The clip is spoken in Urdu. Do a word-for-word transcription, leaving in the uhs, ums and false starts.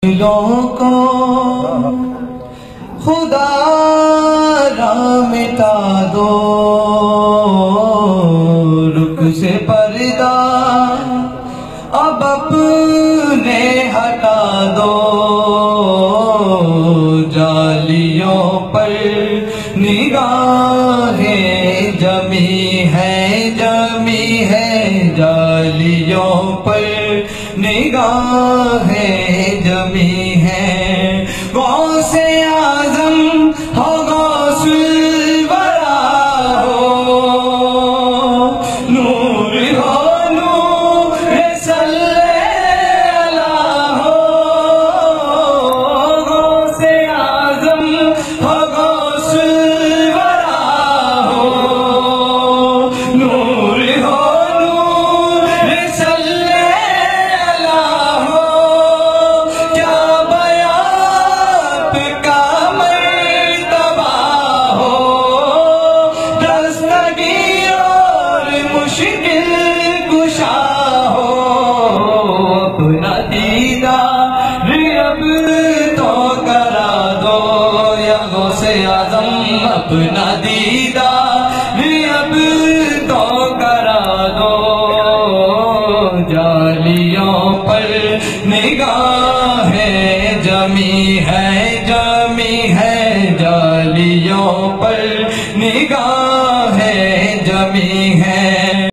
دلوں کو خدا را مٹا دو، رخ سے پردہ اب اپنے ہٹا دو، جالیوں پر نگاہیں جمی ہے جمی ہے، جالیوں پر نگاہیں جمی ہیں، غوث اعظم ہو غوث الورا ہو، نور ہو نور صلی اللہ ہو، غوث اعظم ہو غوث الورا ہو، نور ہو نور صلی اللہ ہو، کیا بیات کا مرتبہ ہو، دستگیر اور مشکل کشا ہو، اپنا دیدار اب تو کرا دو یا غوث اعظم، اپنا دیدار اب تو کرا دو، جالیوں پر نگاہیں جمی ہے